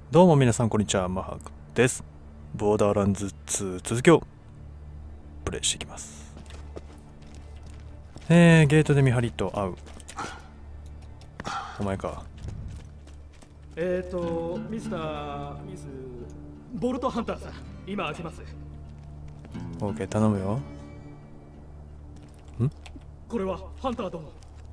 どうも皆さんこんにちは、マハクです。ボーダーランズ2続きをプレイしていきます。ゲートで見張りと会う。お前か。 ミスボルトハンターさん、今開けます。 OK、頼むよ。ん？ これはハンター殿。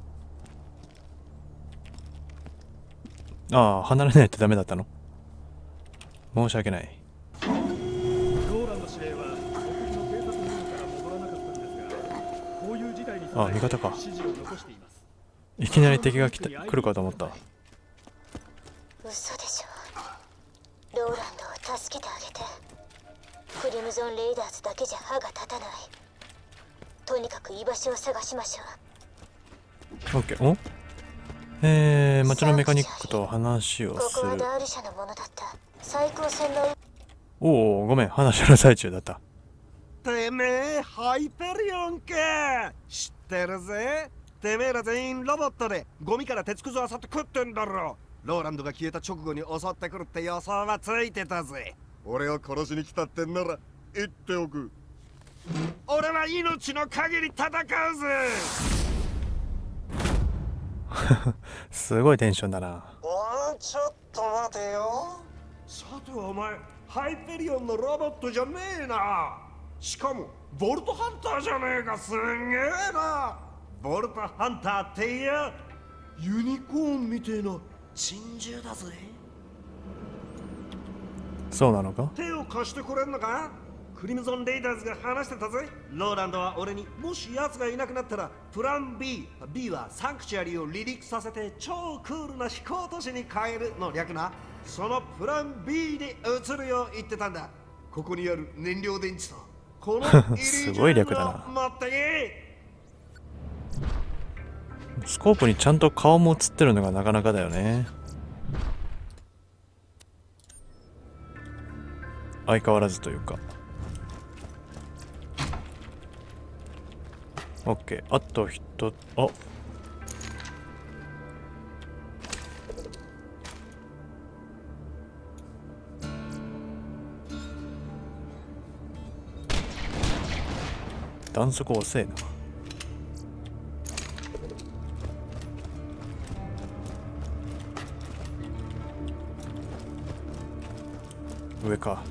ああ、離れないとダメだったの？申し訳ない。 ローランド司令は僕の偵察任務から戻らなかったんですが、こういう事態に備えて指示を残しています。 いきなり敵が来るかと思った。 嘘でしょ。ローランドを助けてあげて。クリムゾンレイダーズだけじゃ歯が立たない。とにかく居場所を探しましょう。 OK。お？町のメカニックと話をする。 ここはダール社のものだった。最高戦の。 おお、ごめん、話の最中だった。 てめえハイペリオンか。知ってるぜ。てめえら全員ロボットでゴミから鉄くずあさって食ってんだろ。ローランドが消えた直後に襲ってくるって予想はついてたぜ。俺を殺しに来たってんなら言っておく。俺は命の限り戦うぜ。 すごいテンションだな。 ちょっと待てよ。さてはお前ハイペリオンのロボットじゃねえな。しかもボルトハンターじゃねえか。すんげえな。ボルトハンターっていやユニコーンみてえな珍獣だぜ。 そうなのか？ 手を貸してくれんのか。クリムゾンレイダーズが話してたぜ。ローランドは俺にもし奴がいなくなったらプラン B はサンクチュアリを離陸させて超クールな飛行都市に変えるの略な。そのプラン B に移るよう言ってたんだ。ここにある燃料電池とこのすごい略だな。 持ってけ。 スコープにちゃんと顔も映ってるのがなかなかだよね。相変わらずというか。OK。あと一つ。あ、弾速遅えな。上か。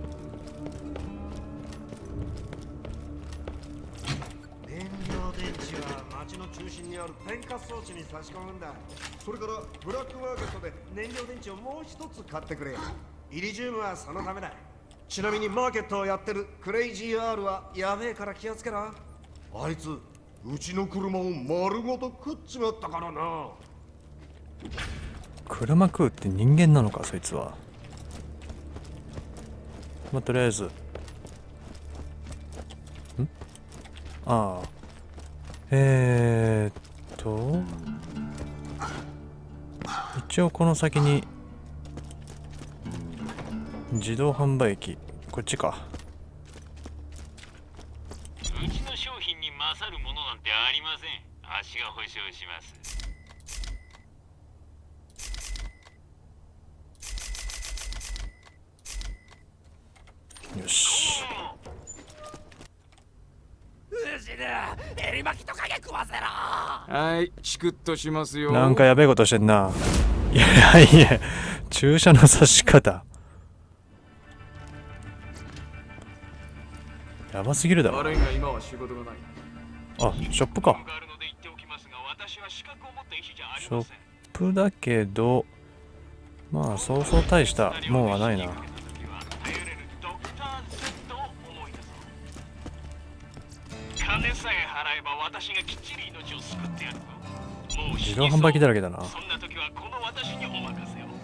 燃料電池は街の中心にある点火装置に差し込むんだ。それからブラックマーケットで燃料電池をもう一つ買ってくれ。イリジウムはそのためだ。ちなみにマーケットをやってるクレイジー R はやべえから気をつけろ。あいつうちの車を丸ごと食っちまったからな。 車食うって人間なのかそいつは。まあ、とりあえずああ一応この先に自動販売機、こっちか。 うちの商品に勝るものなんてありません。足が保証します。 よし。 エリマキとかげ食わせろ。はい、チクッとしますよ。 なんかやべえことしてんな。いやいや、注射の刺し方やばすぎるだろ。 悪いが今は仕事がない。 あ、ショップか。ショップだけど、まあそうそう大したもんはないな。 金さえ払えば私がきっちり命を救ってやるぞ。もう自動販売機だらけだな。 そんな時はこの私にお任せを。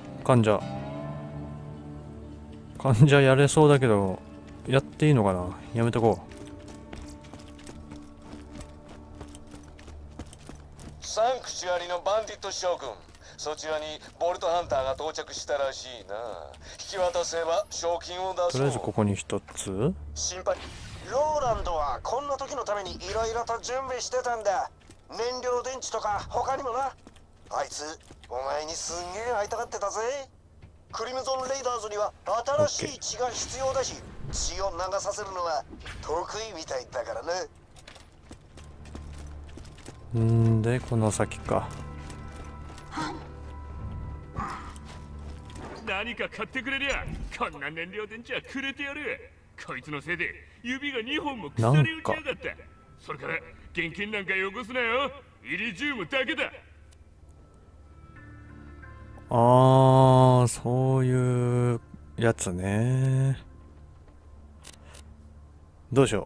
患者やれそうだけどやっていいのかな。やめとこう。サンクチュアリのバンディット将軍、そちらにボルトハンターが到着したらしいな。引き渡せば賞金を出そう。 とりあえずここに一つ。 心配。ローランドはこんな時のためにいろいろと準備してたんだ。燃料電池とか他にもな。あいつお前にすんげえ会いたがってたぜ。 クリムゾンレイダーズには新しい血が必要だし、血を流させるのは得意みたいだからな。 んでこの先か。 何か買ってくれりゃこんな燃料電池はくれてやる。こいつのせいで指が2本も腐り打ちやがった。それから現金なんかよこすなよ。イリジウムだけだ。 ああ、そういうやつね。どうしよ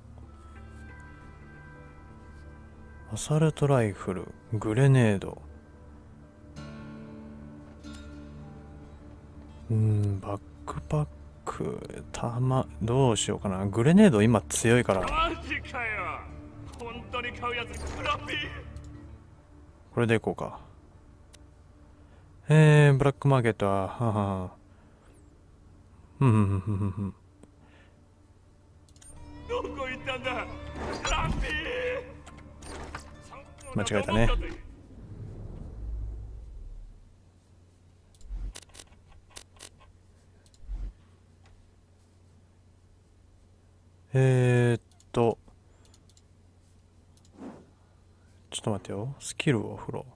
う。アサルトライフル、グレネード。バックパック、どうしようかな。グレネード今強いから。 マジかよ。本当に買うやつフラッピー。 これでいこうか。ブラックマーケットは、 どこ行ったんだラッピー。 間違えたね。ちょっと待ってよ。スキルを振ろ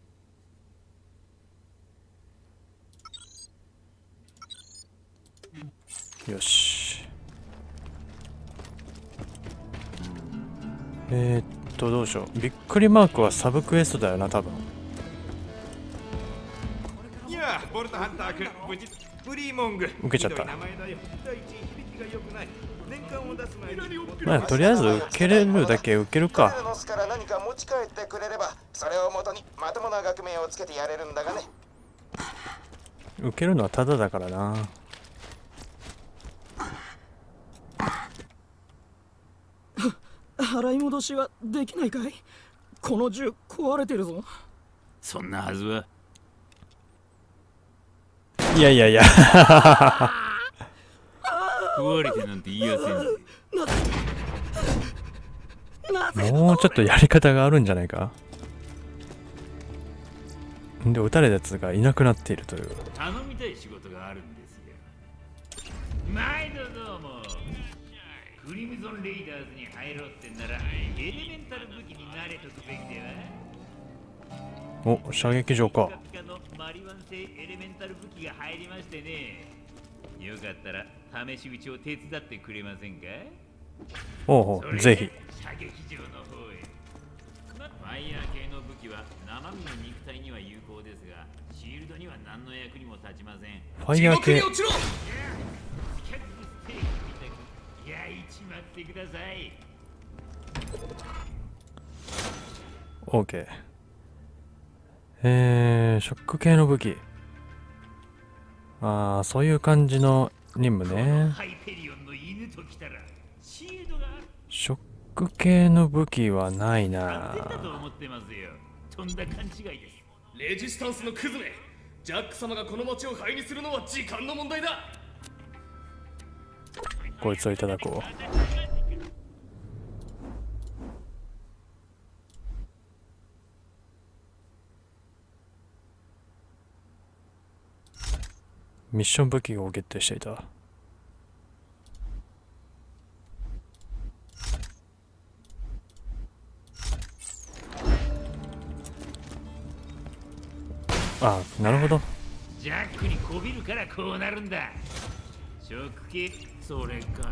う。よし。どうしよう。びっくりマークはサブクエストだよな、多分。 いや、ボルトハンター君、無事フリーモング。 受けちゃった。 名前だよ。第一響きが良くない。年間を出す前に。 まあ、とりあえず受けれるだけ受けるか。 ノスから何か持ち帰ってくれれば、それを元にまともな学名をつけてやれるんだがね。 受けるのはタダだからな。 払い戻しはできないかい？この銃壊れてるぞ。 そんなはずは。 いやいやいや。 壊れてなんて言いやせんぜ。 もうちょっとやり方があるんじゃないか。で、撃たれたやつがいなくなっているという。 頼みたい仕事があるんですよ。毎度どうも。クリムゾンレイダーズに入ろうってんならエレメンタル武器に慣れとくべきでは。 お、射撃場か。 マリワン製エレメンタル武器が入りましてね。よかったら試し撃ちを手伝ってくれませんか？ おう、ぜひ。 射撃場の方へ。ファイヤー系の武器は生身の肉体には有効ですが、シールドには何の役にも立ちません。 ファイヤー系。 焼いちまってください。 OK。ショック系の武器。ああ、そういう感じの任務ね。ショック系の武器はないな。 レジスタンスのクズめ。ジャック様がこの町を灰にするのは時間の問題だ。 こいつをいただこう。ミッション武器をゲットしていた。あ、なるほど。 ジャックにこびるからこうなるんだ。ショック系、それから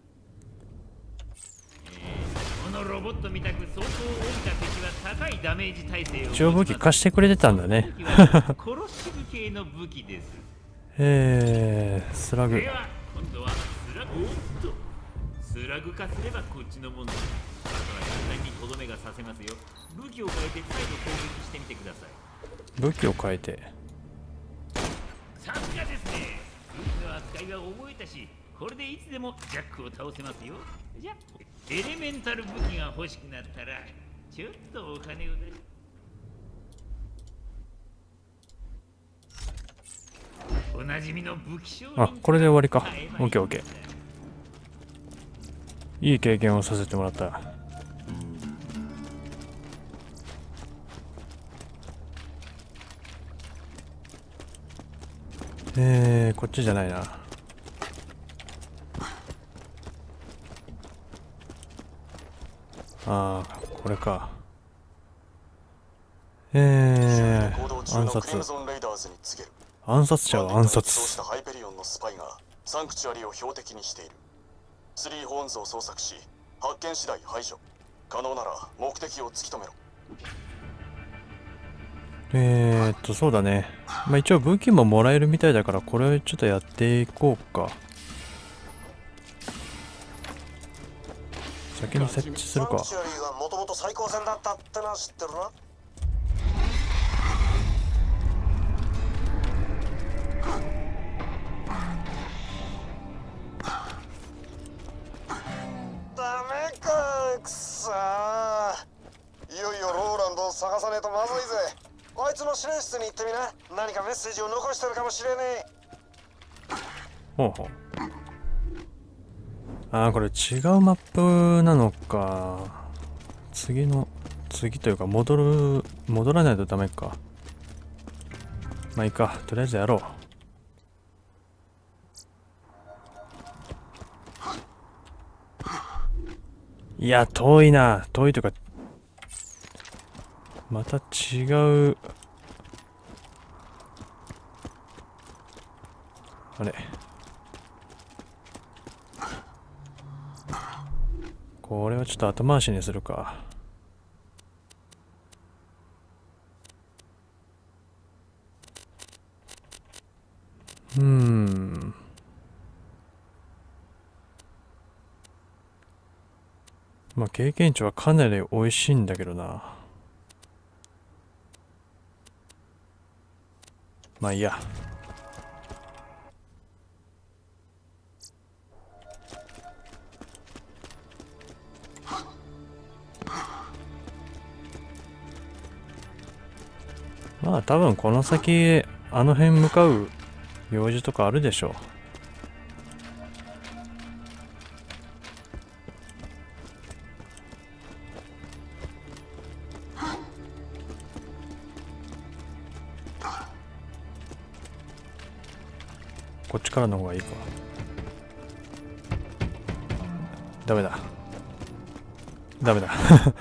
このロボットみたく相当降りた敵は高いダメージ耐性を。 一応武器貸してくれてたんだね。 殺し武系の武器です。 スラグ。 では今度はスラグ。おっと、スラグ化すればこっちの問題。あとは簡単にとどめがさせますよ。武器を変えて再度攻撃してみてください。 武器を変えて。 さすがですね。武器の扱いは覚えたし、これでいつでもジャックを倒せますよ。じゃあエレメンタル武器が欲しくなったらちょっとお金を出し。おなじみの武器商人。 あ、これで終わりか。オッケーオッケー。いい経験をさせてもらった。 こっちじゃないな。ああ、これか。暗殺。暗殺者は暗殺。 ハイペリオンのスパイがサンクチュアリを標的にしている。スリーホーンズを捜索し、発見次第排除。可能なら目的を突き止めろ。 そうだね。まあ一応武器ももらえるみたいだから、これをちょっとやっていこうか。先に設置するか。 サンクチュアリはもともと最高戦だったってのは知ってるな。ダメか、くそー。いよいよローランドを探さねえとまずいぜ。あいつの指令室に行ってみな。何かメッセージを残してるかもしれねえ。 ほうほう。ああ、これ違うマップなのか。次というか戻らないとダメか。まあいいか、とりあえずやろう。いや、遠いな。遠いというか、また違う。あれ。これはちょっと後回しにするか。まあ経験値はかなり美味しいんだけどな。まあいいや。まあ多分この先あの辺向かう用事とかあるでしょう。こっちからの方がいいか。ダメだ。ダメだ。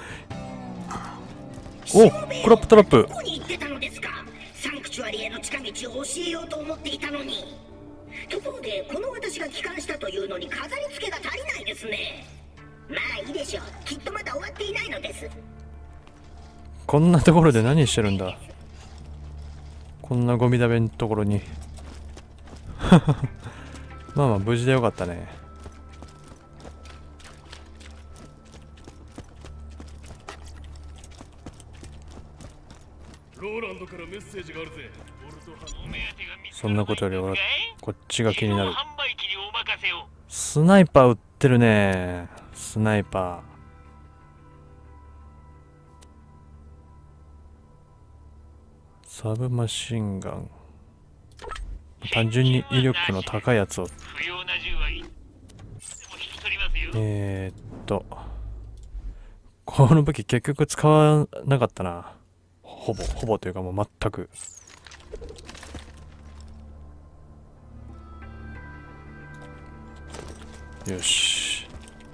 お、クラップトラップ。 どこに行ってたのですか。サンクチュアリへの近道を教えようと思っていたのに。ところでこの私が帰還したというのに飾り付けが足りないですね。まあいいでしょう。きっとまだ終わっていないのです。 こんなところで何してるんだ。こんなゴミだめのところに。まあまあ無事でよかったね。 ローランドからメッセージがあるぜ。 そんなことより俺はこっちが気になる。スナイパー撃ってるね。スナイパー。サブマシンガン。単純に威力の高いやつを。この武器結局使わなかったな。ほぼというかもう全く。よし。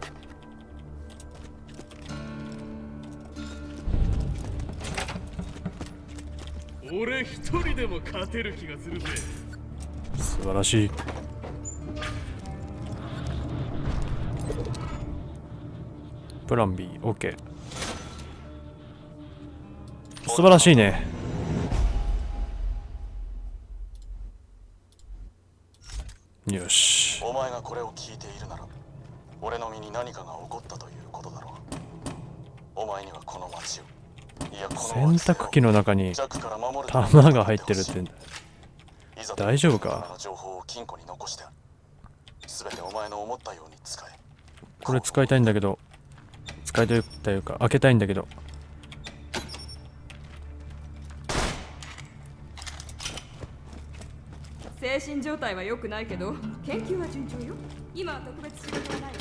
俺一人でも勝てる気がするぜ。 素晴らしい。プラン B、OK。素晴らしいね。よし。 お前がこれを聞いているなら、俺の身に何かが起こったということだろう。お前にはこの町を、いやこの洗濯機の中に弾が入ってるって大丈夫か。これ使いたいんだけど、使いたいというか開けたいんだけど。 精神状態は良くないけど研究は順調よ。今は特別仕事はないわ。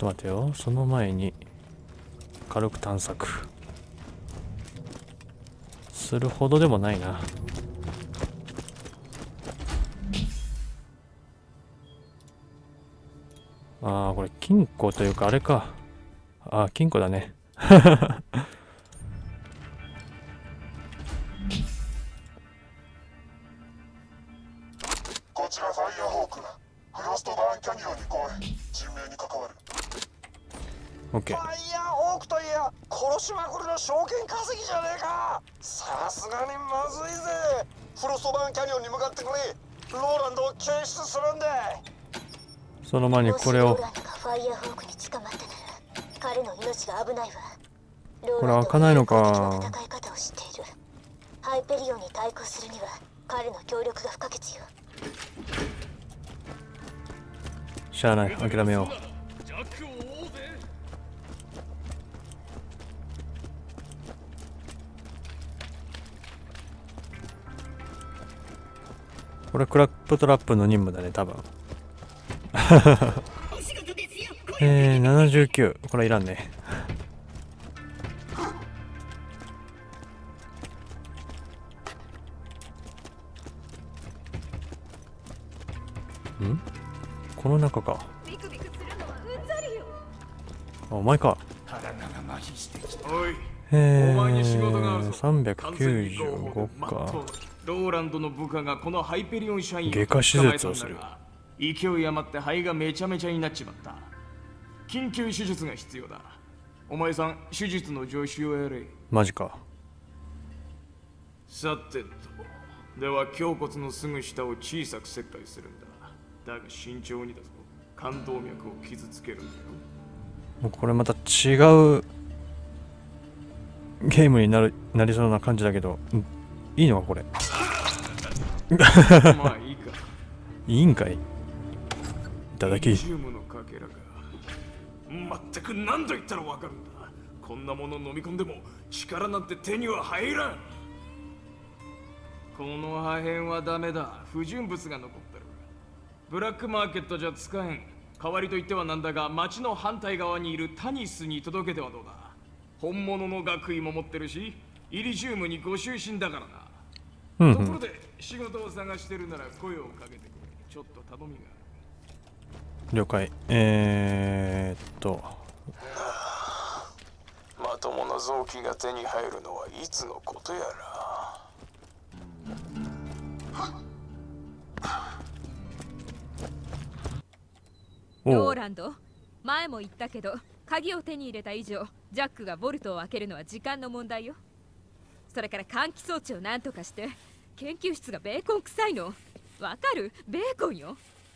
と待てよ。その前に軽く探索するほどでもないな。ああ、これ金庫というかあれか。ああ、金庫だね。 こちらファイヤーホーク。フロストバーンキャニオンに来い。人命に関わる。 オッケー。 ファイヤーホークといや殺しまくりの証券稼ぎじゃねえか。さすがにまずいぜ。フロストバーンキャニオンに向かってくれ。ローランドを救出するんだ。 その前にこれを。 ローランドがファイヤーホークに捕まったなら彼の命が危ないわ。 これ開かないのか。 戦い方を知っている。ハイペリオンに対抗するには彼の協力が不可欠よ。 しゃあない、諦めよう。これクラップトラップの任務だね、多分。79。これいらんね。ん？この中か。あ、お前か。395か。 ローランドの部下がこのハイペリオン社員を外科手術をする。 勢い余って肺がめちゃめちゃになっちまった。緊急手術が必要だ。お前さん、手術の助手をやれ。 マジか。 さてと、では胸骨のすぐ下を小さく切開するんだ。だが慎重にだぞ。冠動脈を傷つけるんだよ。 もうこれまた違うゲームになりそうな感じだけど、いいのかこれ。 まあいいか。 いいんかい。いただき。 チームのかけらか。まったく何度言ったらわかるんだ。こんなもの飲み込んでも力なんて手には入らん。この破片はダメだ。不純物が残ってる。ブラックマーケットじゃ使えん。代わりと言ってはなんだが、町の反対側にいるタニスに届けてはどうだ。本物の学位も持ってるし、イリジウムにご就寝だからな。ところで仕事を探してるなら声をかけてくれ。ちょっと頼みが。 了解。 まともな臓器が手に入るのはいつのことやら。 ローランド、前も言ったけど鍵を手に入れた以上ジャックがボルトを開けるのは時間の問題よ。それから換気装置を何とかして研究室がベーコン臭いのわかる？ベーコンよ。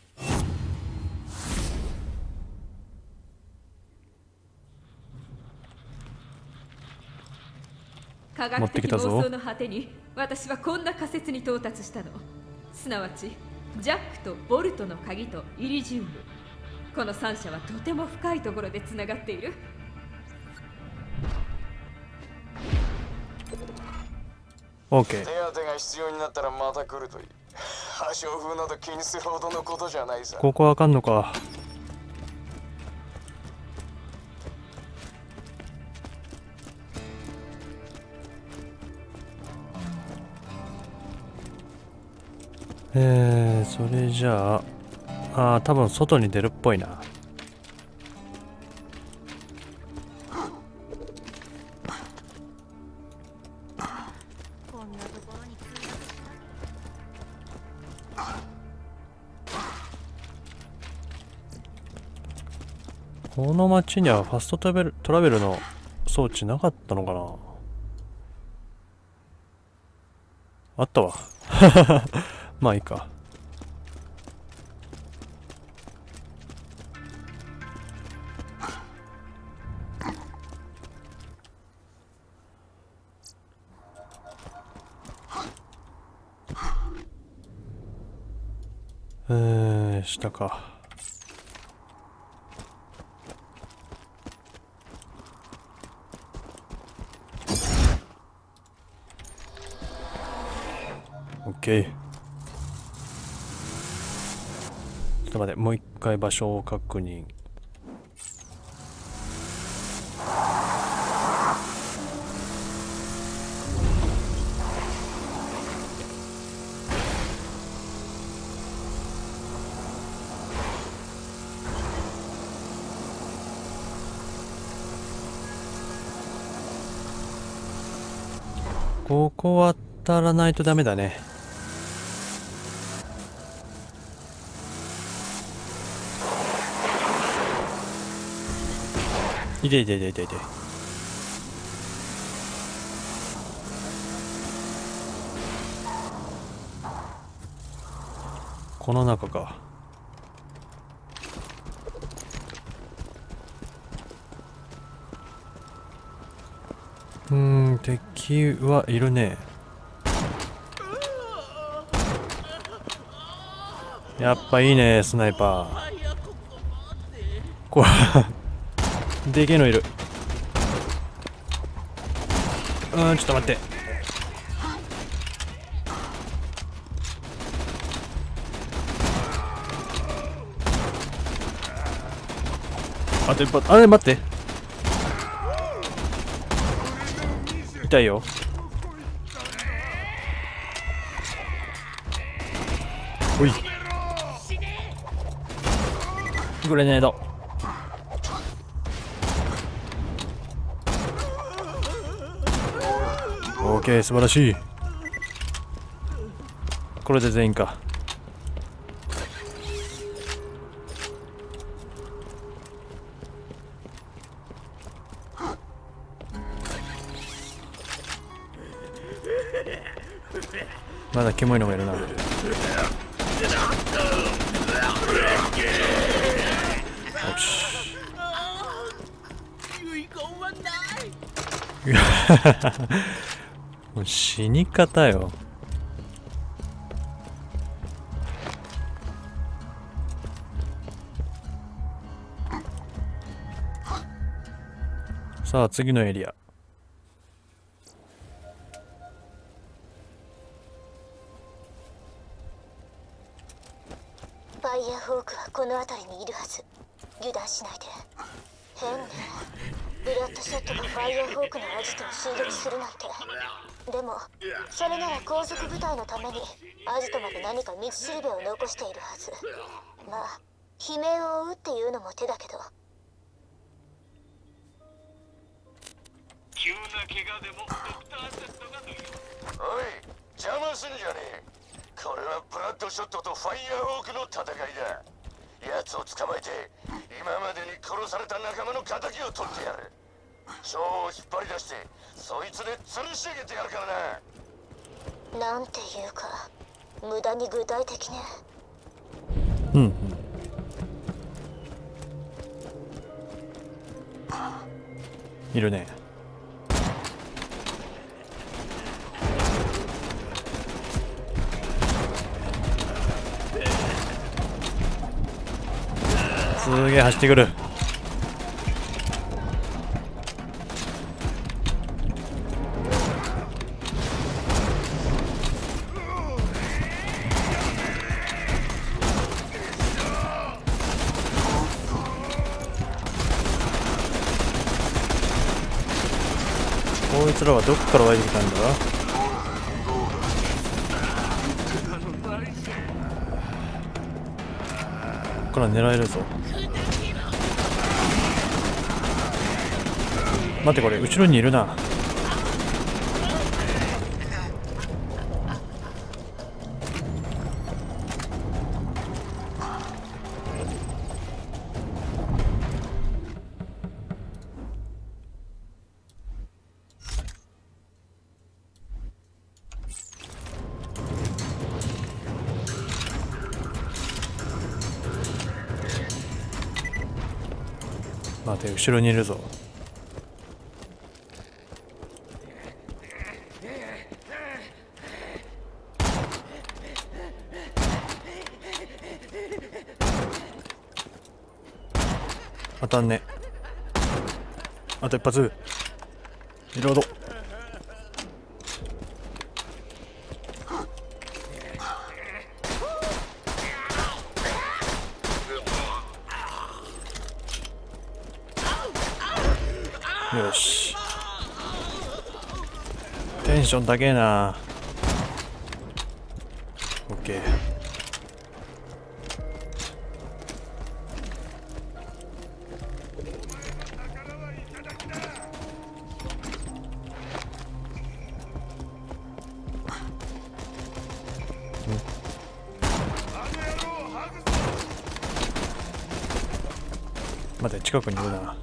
科学的妄想の果てに私はこんな仮説に到達したの。すなわちジャックとボルトの鍵とイリジウム、この3者はとても深いところでつながっている。 オッケー。 手当てが必要になったらまた来るといい。破傷風など気にするほどのことじゃないさ。 ここわかんのか。それじゃあ、多分外に出るっぽいな。この街にはファストトラベルの装置なかったのかな。あったわ。まあいいか。下か。オッケー。ちょっと待って、もう一回場所を確認。 ここ渡らないとダメだね。いていていていていて。この中か。敵はいるね。やっぱいいね、スナイパー。これでけえのいる。ちょっと待って。あと一発。あれ待って。痛いよ。おい。グレネード。オーケー、素晴らしい。これで全員か。まだキモいのがいるな。よし。もう死に方よ。さあ次のエリア。 ファイヤーホークはこの辺りにいるはず。油断しないで。変ね。ブラッドショットがファイヤーホークのアジトを襲撃するなんて。でもそれなら後続部隊のためにアジトまで何か道しるべを残しているはず。まあ悲鳴を追うっていうのも手だけど。 急な怪我でもドクターセットが抜いた。 おい、邪魔すんじゃねえ。これはブラッドショットとファイヤーホークの戦いだ。奴を捕まえて今までに殺された仲間の仇を取ってやる。蝶を引っ張り出してそいつで吊るし上げてやるからな。 なんていうか無駄に具体的ね。 いるね。すげえ走ってくる。こいつらはどこから湧いてきたんだ。ここから狙えるぞ。待って、これ後ろにいるな。待て、後ろにいるぞ。当たんね。あと一発。リロード。よし。テンション高えな。オッケー。 待って、近くにいるな。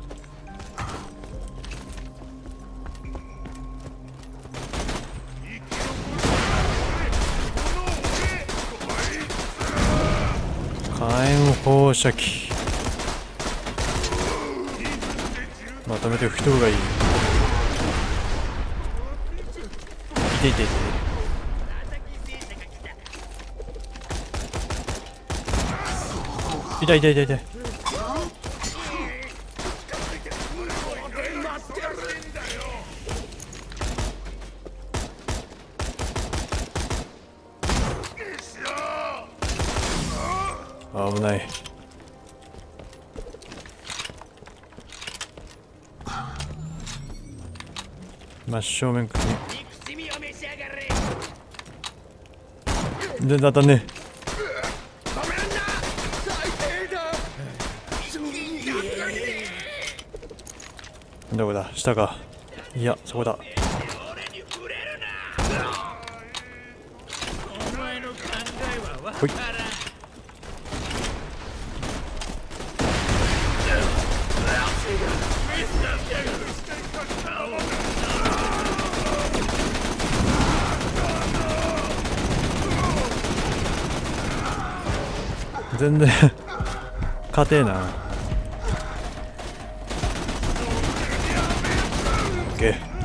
火炎放射器まとめて吹き飛ぶがいい。痛い痛い痛い。痛い痛い痛い痛い。危ない。真正面からね。全然当たんねえ。どこだ、下か。いや、そこだ。ほい。全然勝てえな。オッケー。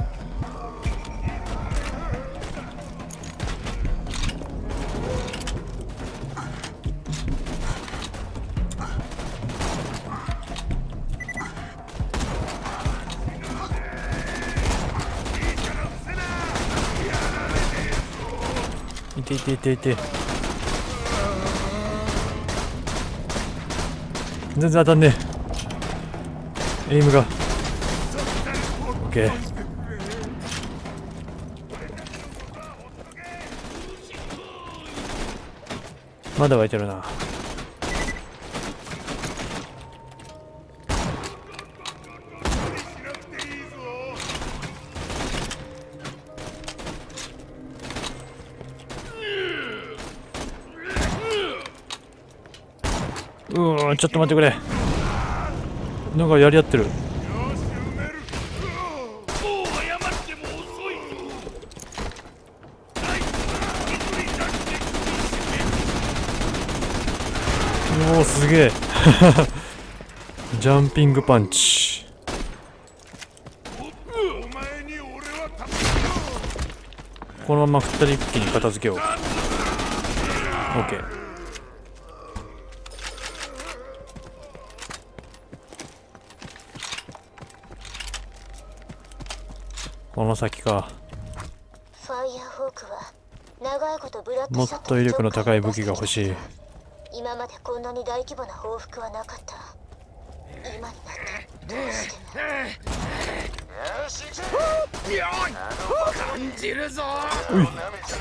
いていていていて。全然当たんねえ。エイムが。オッケー。まだ湧いてるな。ちょっと待ってくれ。なんかやり合ってる。おお、すげえ。ジャンピングパンチ。このまま2人一気に片付けよう。オッケー。この先か。 ファイヤーホークは長いことブラッドもっショットと威力の高い武器が欲しい。 今までこんなに大規模な報復はなかった。今になってどうして感じるぞ。 うい、いる。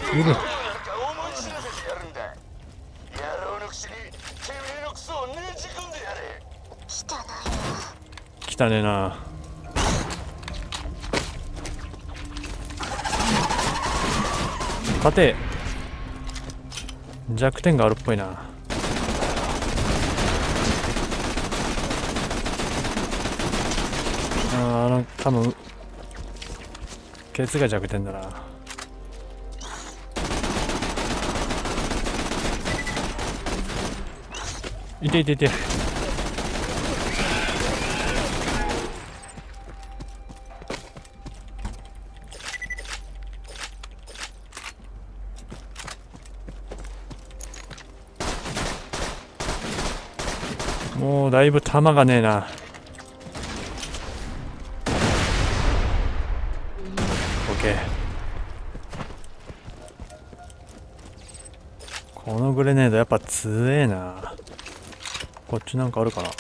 汚ねえな。勝て。弱点があるっぽいな。多分ケツが弱点だな。いていていて。もうだいぶ弾がねえな。オッケー。このグレネードやっぱ強えな。こっちなんかあるかな。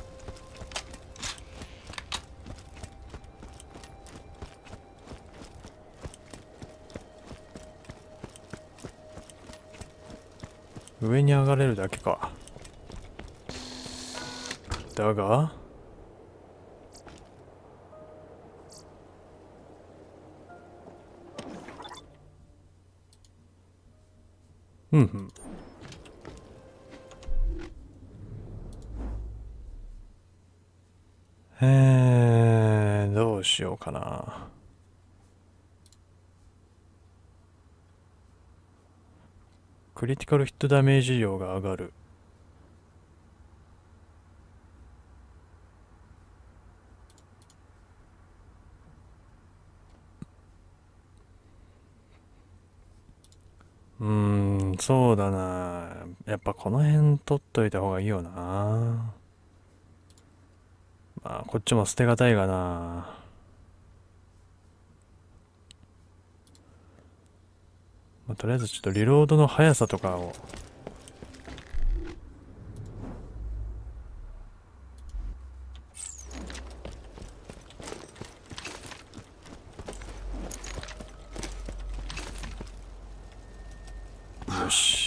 上に上がれるだけか。だがうんうん。 どうしようかな。クリティカルヒットダメージ量が上がる。そうだな。やっぱこの辺取っといた方がいいよな。まあ、こっちも捨てがたいがな。まあ、とりあえずちょっとリロードの速さとかを。よし。